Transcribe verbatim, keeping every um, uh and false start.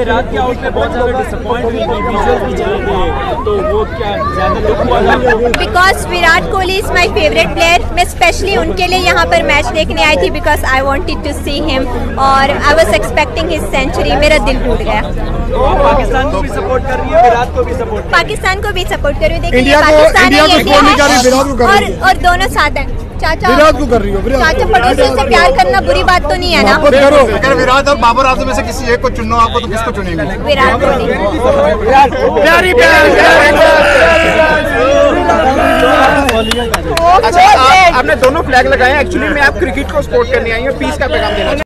विराट के आउट में बहुत ज्यादा डिसअपॉइंट हुई थी, विजुअल्स भी चले थे, तो वो क्या ज्यादा दुख हुआ था? Because Virat Kohli is my favourite player. मैं स्पेशली उनके लिए यहाँ पर मैच देखने आई थी because I wanted to see him और I was expecting his century. मेरा दिल टूट गया। तो आप पाकिस्तान को भी सपोर्ट कर रही है, विराट को भी सपोर्ट? पाकिस्तान को भी सपोर्ट कर रही हूँ। देखिए इंडिया को इंडिया को सपोर्ट नहीं कर रही, विराट को कर और रही है। और दोनों साथ हैं। चाचा विराट को कर रही हो? चाचा पड़ोसियों से प्यार करना बुरी बात तो नहीं है ना? अगर विराट और बाबर आजम में से किसी एक को चुनो आपको, तो किसको चुनेंगे? विराट कोहली। प्यारी प्यार। अच्छा, आप, आपने दोनों फ्लैग लगाए हैं। एक्चुअली में आप क्रिकेट को सपोर्ट करने आई हैं, पीस का पैगाम देना